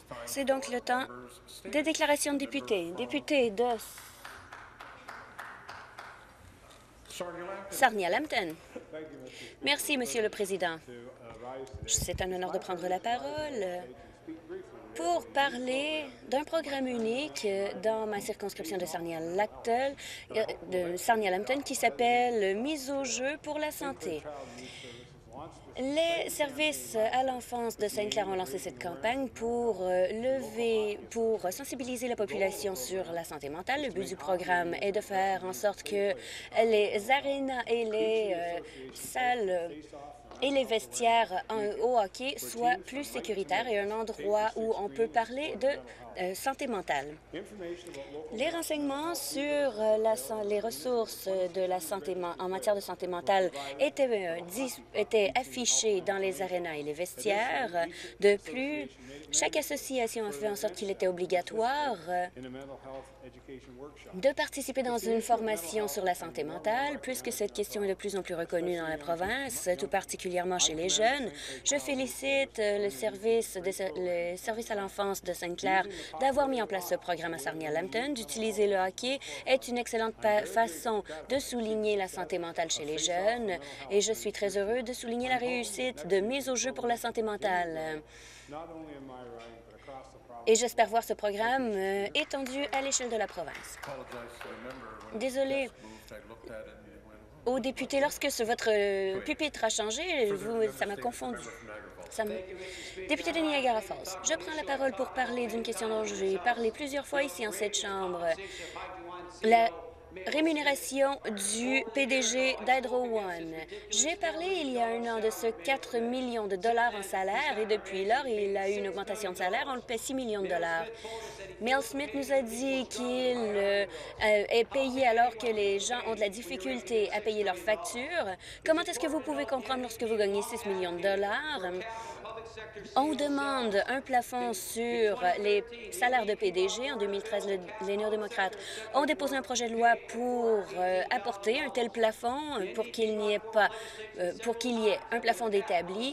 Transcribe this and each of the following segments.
C'est donc le temps des déclarations de députés. Député de Sarnia-Lambton. Merci, Monsieur le Président. C'est un honneur de prendre la parole pour parler d'un programme unique dans ma circonscription de Sarnia-Lambton qui s'appelle Mise au jeu pour la santé. Les services à l'enfance de Sainte-Claire ont lancé cette campagne pour sensibiliser la population sur la santé mentale. Le but du programme est de faire en sorte que les arénas et les salles et les vestiaires au hockey soient plus sécuritaires et un endroit où on peut parler de santé mentale. Les renseignements sur les ressources de la santé en matière de santé mentale étaient affichés dans les arénas et les vestiaires. De plus, chaque association a fait en sorte qu'il était obligatoire de participer dans une formation sur la santé mentale, puisque cette question est de plus en plus reconnue dans la province, tout particulièrement chez les jeunes. Je félicite le service à l'enfance de Sainte-Claire d'avoir mis en place ce programme à Sarnia-Lambton. D'utiliser le hockey est une excellente façon de souligner la santé mentale chez les jeunes et je suis très heureux de souligner la réussite de mise au jeu pour la santé mentale. Et j'espère voir ce programme étendu à l'échelle de la province. Désolé aux députés, lorsque votre pupitre a changé, ça m'a confondu. Député de Niagara Falls, je prends la parole pour parler d'une question dont j'ai parlé plusieurs fois ici en cette Chambre. La rémunération du PDG d'Hydro One. J'ai parlé il y a un an de ce 4 millions de dollars en salaire et depuis lors, il a eu une augmentation de salaire. On le paie 6 millions de dollars. Mel Smith nous a dit qu'il est payé alors que les gens ont de la difficulté à payer leurs factures. Comment est-ce que vous pouvez comprendre lorsque vous gagnez 6 millions de dollars? On demande un plafond sur les salaires de PDG. En 2013, les néo-démocrates ont déposé un projet de loi pour apporter un tel plafond pour qu'il n'y ait un plafond d'établi.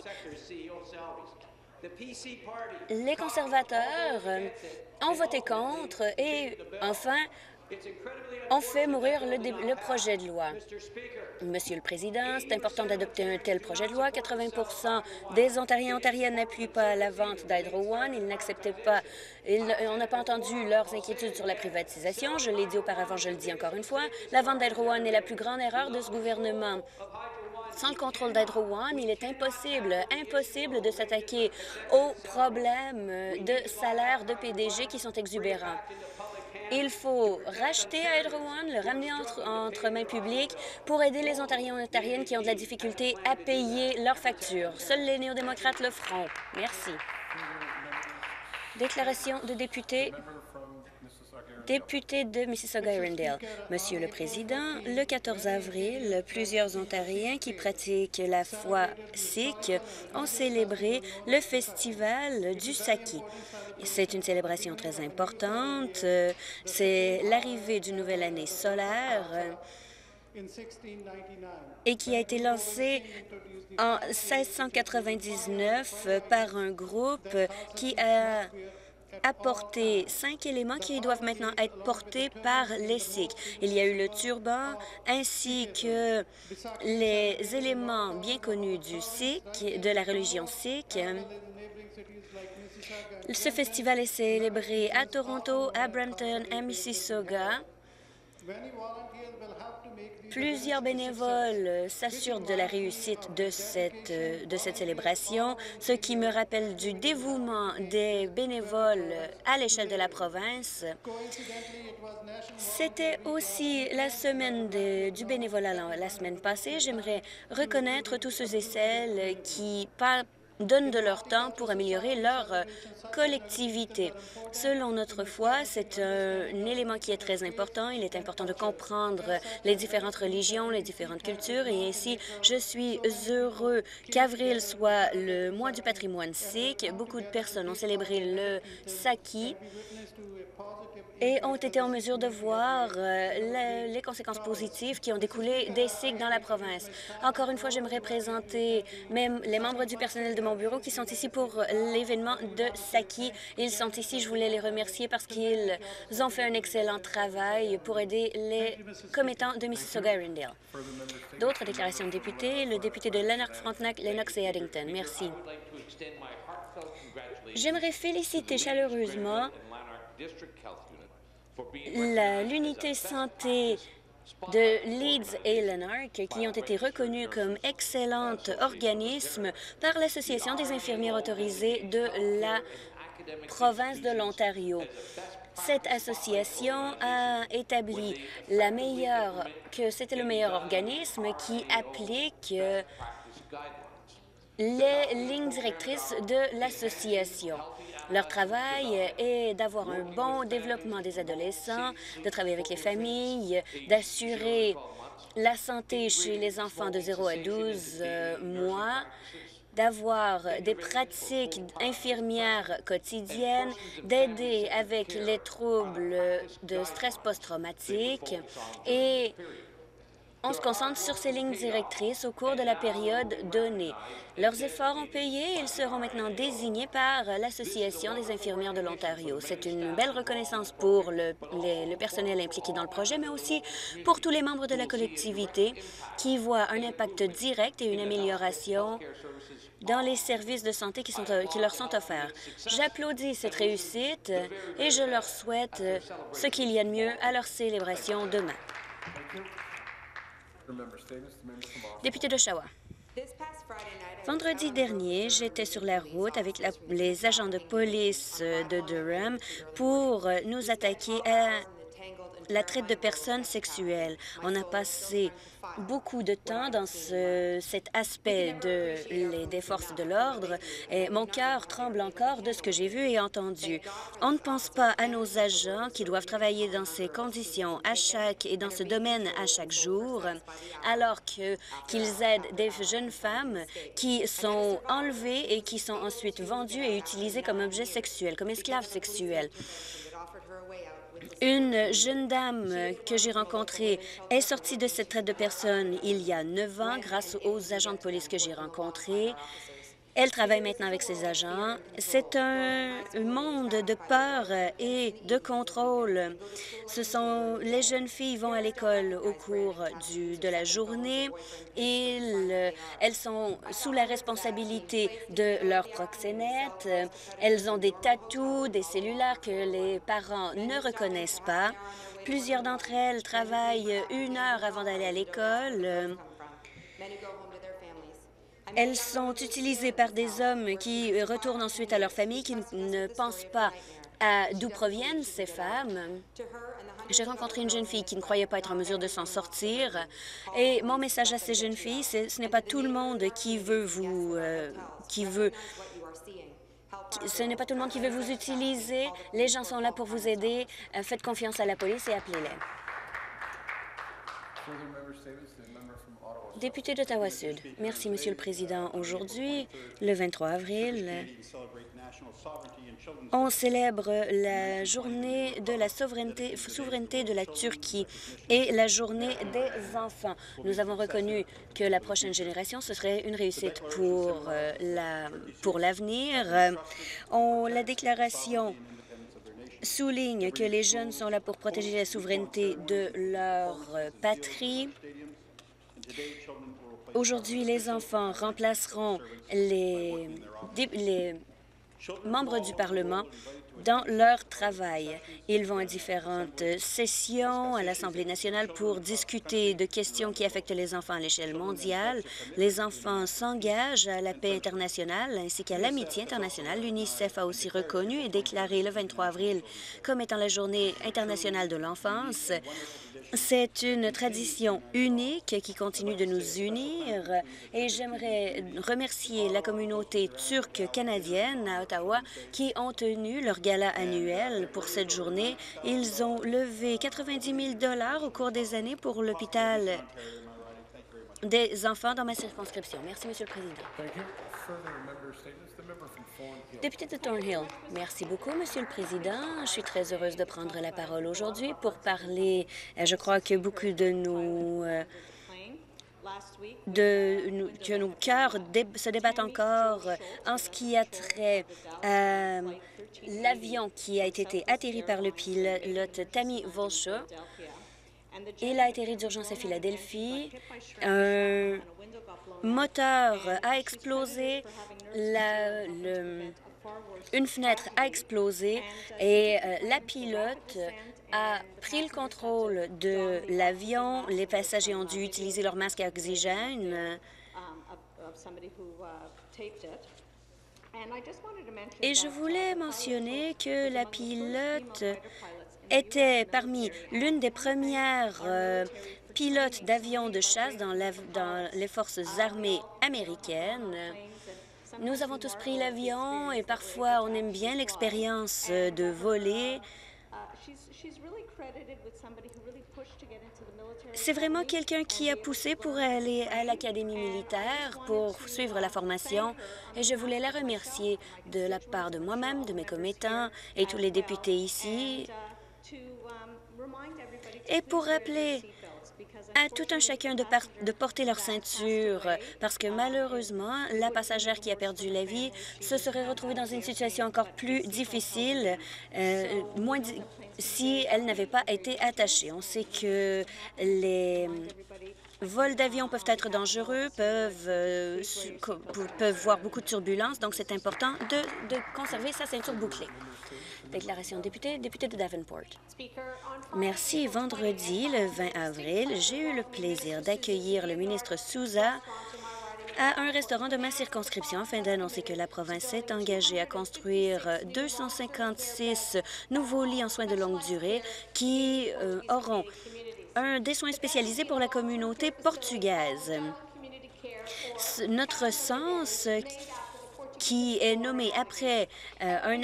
Les conservateurs ont voté contre et, enfin, ont fait mourir le projet de loi. Monsieur le Président, c'est important d'adopter un tel projet de loi. 80 des Ontariens et Ontariennes n'appuient pas la vente d'Hydro One. Ils n'acceptent pas. On n'a pas entendu leurs inquiétudes sur la privatisation. Je l'ai dit auparavant, je le dis encore une fois. La vente d'Hydro One est la plus grande erreur de ce gouvernement. Sans le contrôle d'Hydro One, il est impossible de s'attaquer aux problèmes de salaire de PDG qui sont exubérants. Il faut racheter Hydro One, le ramener entre mains publiques pour aider les Ontariens et Ontariennes qui ont de la difficulté à payer leurs factures. Seuls les néo-démocrates le feront. Merci. Déclaration de député. Député de Mississauga-Arundel. Monsieur le Président, le 14 avril, plusieurs Ontariens qui pratiquent la foi sikh ont célébré le festival du Saki. C'est une célébration très importante. C'est l'arrivée d'une nouvelle année solaire et qui a été lancée en 1699 par un groupe qui a apporté 5 éléments qui doivent maintenant être portés par les Sikhs. Il y a eu le turban ainsi que les éléments bien connus de la religion sikh. Ce festival est célébré à Toronto, à Brampton, à Mississauga. Plusieurs bénévoles s'assurent de la réussite de cette célébration, ce qui me rappelle du dévouement des bénévoles à l'échelle de la province. C'était aussi la semaine du bénévolat la semaine passée. J'aimerais reconnaître tous ceux et celles qui donnent de leur temps pour améliorer leur collectivité. Selon notre foi, c'est un élément qui est très important. Il est important de comprendre les différentes religions, les différentes cultures, et ainsi, je suis heureux qu'avril soit le mois du patrimoine sikh. Beaucoup de personnes ont célébré le Saki et ont été en mesure de voir les conséquences positives qui ont découlé des Sikhs dans la province. Encore une fois, j'aimerais présenter les membres du personnel de mon bureau qui sont ici pour l'événement de Saki. Ils sont ici, je voulais les remercier parce qu'ils ont fait un excellent travail pour aider les commettants de Mississauga-Arundel. D'autres déclarations de députés, le député de Lanark-Frontenac, Lennox et Addington. Merci. J'aimerais féliciter chaleureusement l'unité santé de Leeds et Lanark, qui ont été reconnus comme excellents organismes par l'Association des infirmières autorisées de la province de l'Ontario. Cette association a établi que c'était le meilleur organisme qui applique les lignes directrices de l'association. Leur travail est d'avoir un bon développement des adolescents, de travailler avec les familles, d'assurer la santé chez les enfants de 0 à 12 mois, d'avoir des pratiques infirmières quotidiennes, d'aider avec les troubles de stress post-traumatique et on se concentre sur ces lignes directrices au cours de la période donnée. Leurs efforts ont payé et ils seront maintenant désignés par l'Association des infirmières de l'Ontario. C'est une belle reconnaissance pour le personnel impliqué dans le projet, mais aussi pour tous les membres de la collectivité qui voient un impact direct et une amélioration dans les services de santé qui leur sont offerts. J'applaudis cette réussite et je leur souhaite ce qu'il y a de mieux à leur célébration demain. Député d'Oshawa. Vendredi dernier, j'étais sur la route avec les agents de police de Durham pour nous attaquer à la traite de personnes sexuelles. On a passé beaucoup de temps dans cet aspect des forces de l'ordre et mon cœur tremble encore de ce que j'ai vu et entendu. On ne pense pas à nos agents qui doivent travailler dans ces conditions et dans ce domaine à chaque jour, alors qu'ils aident des jeunes femmes qui sont enlevées et qui sont ensuite vendues et utilisées comme objets sexuels, comme esclaves sexuels. Une jeune dame que j'ai rencontrée est sortie de cette traite de personnes il y a 9 ans grâce aux agents de police que j'ai rencontrés. Elle travaille maintenant avec ses agents. C'est un monde de peur et de contrôle. Les jeunes filles vont à l'école au cours de la journée. Elles sont sous la responsabilité de leur proxénète. Elles ont des tatous, des cellulaires que les parents ne reconnaissent pas. Plusieurs d'entre elles travaillent 1 heure avant d'aller à l'école. Elles sont utilisées par des hommes qui retournent ensuite à leur famille, qui ne pensent pas à d'où proviennent ces femmes. J'ai rencontré une jeune fille qui ne croyait pas être en mesure de s'en sortir. Et mon message à ces jeunes filles, ce n'est pas tout le monde qui veut ce n'est pas tout le monde qui veut vous utiliser. Les gens sont là pour vous aider. Faites confiance à la police et appelez-les. Député d'Ottawa-Sud. Merci, Monsieur le Président. Aujourd'hui, le 23 avril, on célèbre la journée de la souveraineté de la Turquie et la journée des enfants. Nous avons reconnu que la prochaine génération, ce serait une réussite pour l'avenir. La déclaration souligne que les jeunes sont là pour protéger la souveraineté de leur patrie. Aujourd'hui, les enfants remplaceront les membres du Parlement dans leur travail. Ils vont à différentes sessions à l'Assemblée nationale pour discuter de questions qui affectent les enfants à l'échelle mondiale. Les enfants s'engagent à la paix internationale ainsi qu'à l'amitié internationale. L'UNICEF a aussi reconnu et déclaré le 23 avril comme étant la Journée internationale de l'enfance. C'est une tradition unique qui continue de nous unir et j'aimerais remercier la communauté turque canadienne à Ottawa qui ont tenu leur gala annuel pour cette journée. Ils ont levé 90 000 $ au cours des années pour l'hôpital des enfants dans ma circonscription. Merci, Monsieur le Président. Député de Thornhill, merci beaucoup, Monsieur le Président. Je suis très heureuse de prendre la parole aujourd'hui pour parler. Je crois que beaucoup de que nos cœurs se débattent encore en ce qui a trait à l'avion qui a été atterri par le pilote Tammy Vulshaw. Il a atterri d'urgence à Philadelphie. Un moteur a explosé, une fenêtre a explosé et la pilote a pris le contrôle de l'avion. Les passagers ont dû utiliser leur masque à oxygène. Et je voulais mentionner que la pilote était parmi l'une des premières pilotes d'avions de chasse dans les forces armées américaines. Nous avons tous pris l'avion et parfois on aime bien l'expérience de voler. C'est vraiment quelqu'un qui a poussé pour aller à l'Académie militaire pour suivre la formation et je voulais la remercier de la part de moi-même, de mes commettants et tous les députés ici. Et pour rappeler à tout un chacun de porter leur ceinture, parce que malheureusement, la passagère qui a perdu la vie se serait retrouvée dans une situation encore plus difficile si elle n'avait pas été attachée. On sait que les vols d'avion peuvent être dangereux, peuvent voir beaucoup de turbulences, donc c'est important de conserver sa ceinture bouclée. Déclaration de député de Davenport. Merci. Vendredi, le 20 avril, j'ai eu le plaisir d'accueillir le ministre Sousa à un restaurant de ma circonscription afin d'annoncer que la province s'est engagée à construire 256 nouveaux lits en soins de longue durée qui auront des soins spécialisés pour la communauté portugaise. Notre sens, qui est nommé après à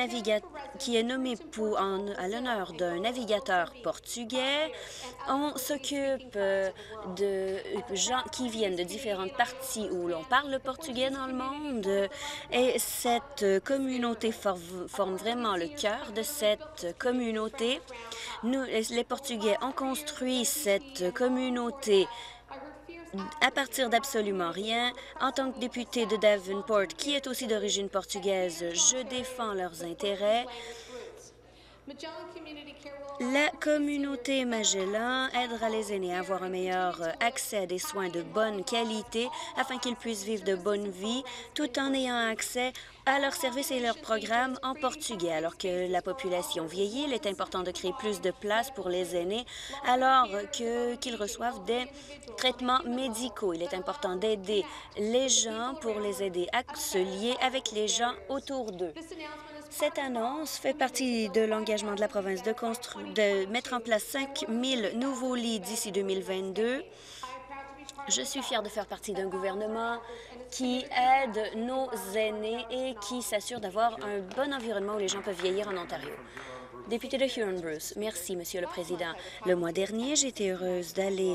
l'honneur d'un navigateur portugais. On s'occupe de gens qui viennent de différentes parties où l'on parle le portugais dans le monde et cette communauté forme vraiment le cœur de cette communauté. Nous, les Portugais, ont construit cette communauté à partir d'absolument rien. En tant que député de Davenport, qui est aussi d'origine portugaise, je défends leurs intérêts. La communauté Magellan aidera les aînés à avoir un meilleur accès à des soins de bonne qualité afin qu'ils puissent vivre de bonnes vies tout en ayant accès à leurs services et leurs programmes en portugais. Alors que la population vieillit, il est important de créer plus de places pour les aînés alors qu'ils reçoivent des traitements médicaux. Il est important d'aider les gens pour les aider à se lier avec les gens autour d'eux. Cette annonce fait partie de l'engagement de la province de mettre en place 5 000 nouveaux lits d'ici 2022. Je suis fière de faire partie d'un gouvernement qui aide nos aînés et qui s'assure d'avoir un bon environnement où les gens peuvent vieillir en Ontario. Député de Huron-Bruce, merci, Monsieur le Président. Le mois dernier, j'étais heureuse d'aller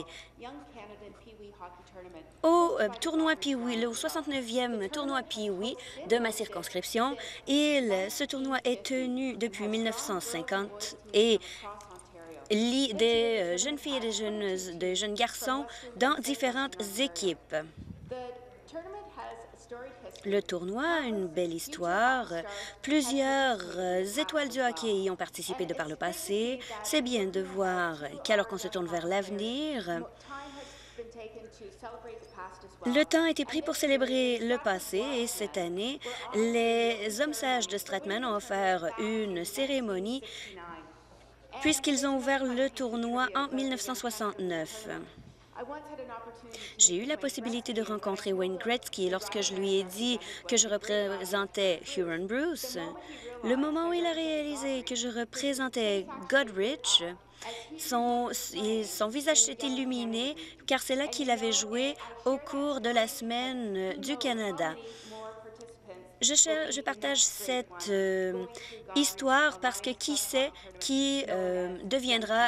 au tournoi Pee-Wee, le 69e tournoi Pee-Wee de ma circonscription. Ce tournoi est tenu depuis 1950 et lie des jeunes filles et des jeunes garçons dans différentes équipes. Le tournoi a une belle histoire. Plusieurs étoiles du hockey y ont participé de par le passé. C'est bien de voir qu'alors qu'on se tourne vers l'avenir, le temps a été pris pour célébrer le passé et cette année, les Hommes sages de Stratman ont offert une cérémonie puisqu'ils ont ouvert le tournoi en 1969. J'ai eu la possibilité de rencontrer Wayne Gretzky lorsque je lui ai dit que je représentais Huron-Bruce. Le moment où il a réalisé que je représentais Goderich, son visage s'est illuminé car c'est là qu'il avait joué au cours de la semaine du Canada. Je partage cette histoire parce que qui sait qui deviendra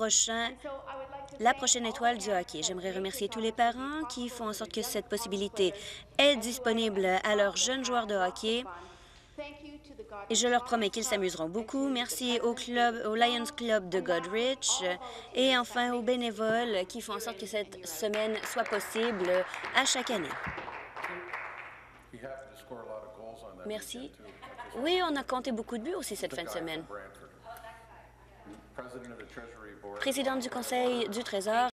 la prochaine étoile du hockey. J'aimerais remercier tous les parents qui font en sorte que cette possibilité est disponible à leurs jeunes joueurs de hockey. Et je leur promets qu'ils s'amuseront beaucoup. Merci au Lions Club de Goderich et enfin aux bénévoles qui font en sorte que cette semaine soit possible à chaque année. Merci. Oui, on a compté beaucoup de buts aussi cette fin de semaine. Présidente du Conseil du Trésor,